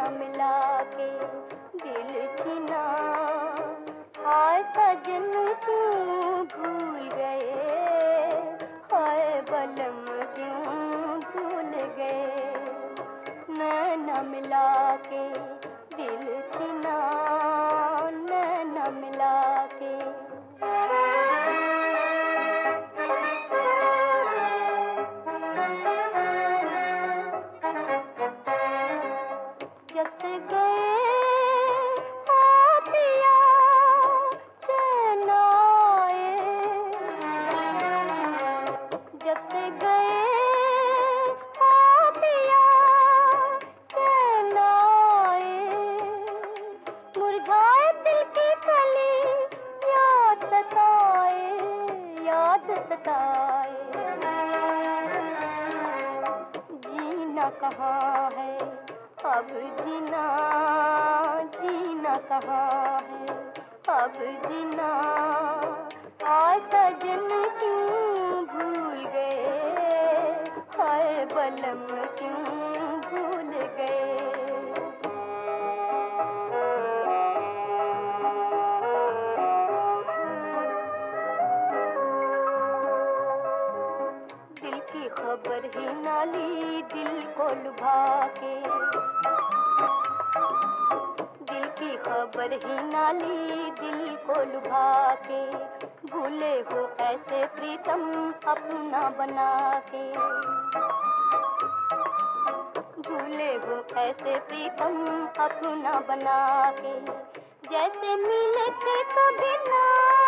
न मिला के दिल छिना, हाय सजन क्यों भूल गए, हाय बलम क्यों भूल गए। न मिला के दिल छिना, न मिला के। जब से गए हो पिया चैन आए, जब से गए हो पिया चैन आए, मुरझाए दिल की कली याद सताए, याद सताए। जीना कहाँ है अब जीना, जीना कहाँ है अब जीना, हाय सजन क्यों भूल गए, हाय बलम क्यों भूल गए। दिल की खबर ही ना ली दिल को लुभा के, दिल की खबर ही ना ली दिल को लुभा के, भूले हो ऐसे प्रीतम अपना बना के, भूले हो ऐसे प्रीतम अपना बना के। जैसे मिले थे कभी ना,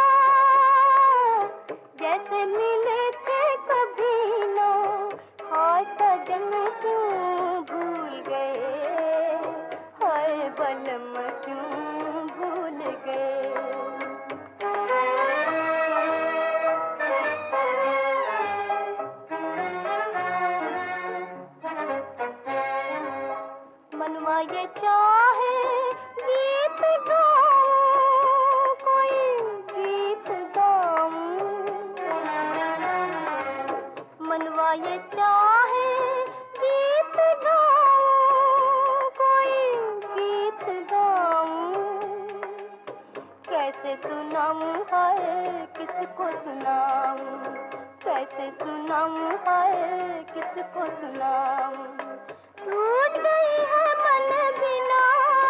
जैसे मिले थे कभी ना, हाय सजन क्यों भूल गए, हाय बलम क्यों भूल गए। मनवा ये चाहे गीत गाऊं, कोई गीत गाऊं, मनवा ये चाहे गीत गाऊं, कोई गीत गाऊं। कैसे सुनाऊं हाय किसको सुनाऊं, कैसे सुनाऊं हाय किसको सुनाऊं। टूट गई है मन बिना,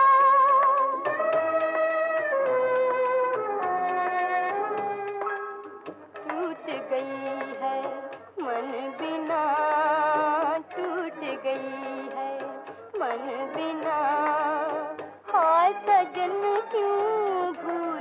टूट गई है मन बिना, टूट गई है मन बिना, हाय सजन क्यों भूल